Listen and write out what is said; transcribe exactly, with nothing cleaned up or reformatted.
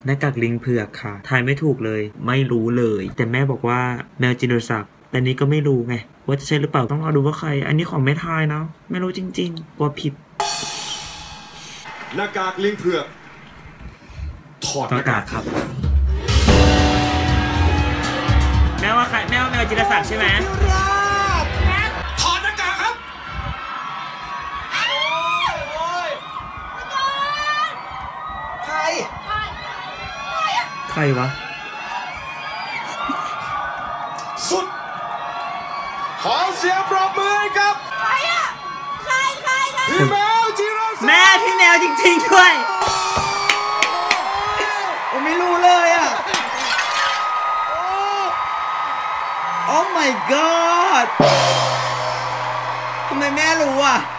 หน้ากากลิงเผือกค่ะทายไม่ถูกเลยไม่รู้เลยแต่แม่บอกว่าแมวจินโดศักดิ์แต่นี้ก็ไม่รู้ไงว่าจะใช่หรือเปล่าต้องรอดูว่าใครอันนี้ของไม่ทายนะไม่รู้จริงๆว่าผิดหน้ากากลิงเผือกถอดหน้ากากครับแม่ว่าใครแม่ว่าแมวจินโดศักดิ์ใช่ไหมถอดหน้ากากครับใครใครวะสุดขอเสียงปรบมือครับใครอะใครใครใครพี่แมวจิโร่แม่พี่แมวจริงๆด้วยผมไม่รู้เลยอ่ะโอ้ my god ทำไมแม่รู้อ่ะ